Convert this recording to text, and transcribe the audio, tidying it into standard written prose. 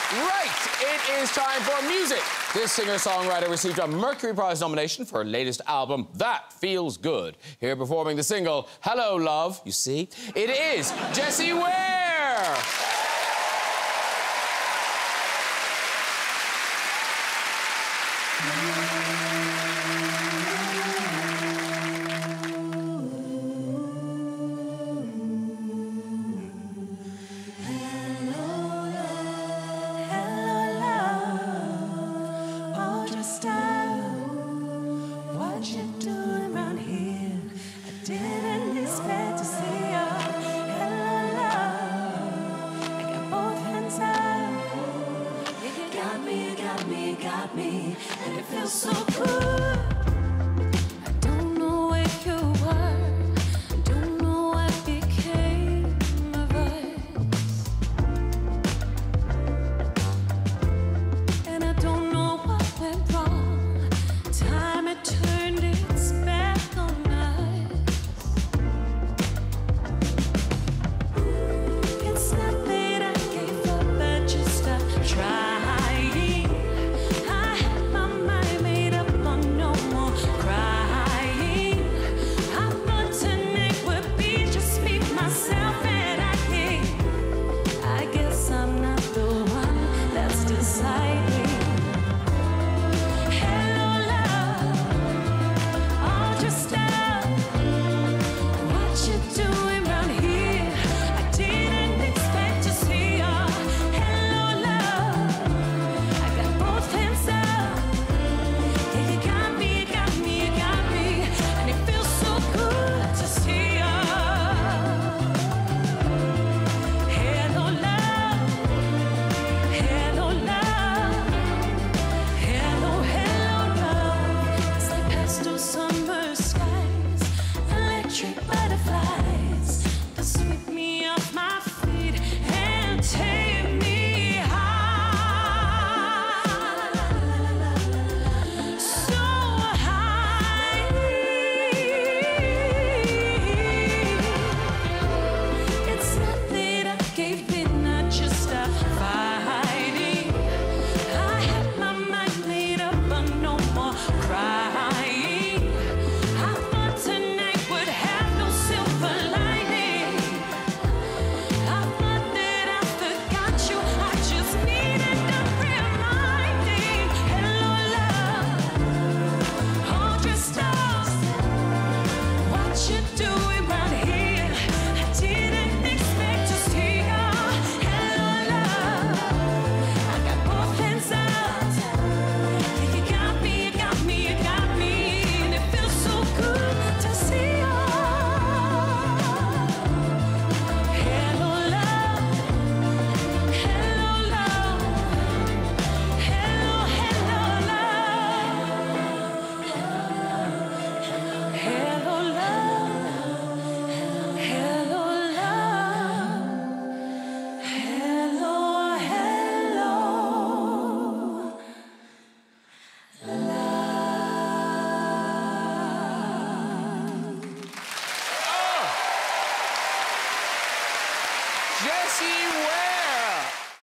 Right, it is time for music. This singer-songwriter received a Mercury Prize nomination for her latest album, That Feels Good. Here performing the single, Hello, Love, you see, it is Jessie Ware! What you doing around here? I didn't expect to see you. Hello, love. I got both hands up. You got me, and it feels so good.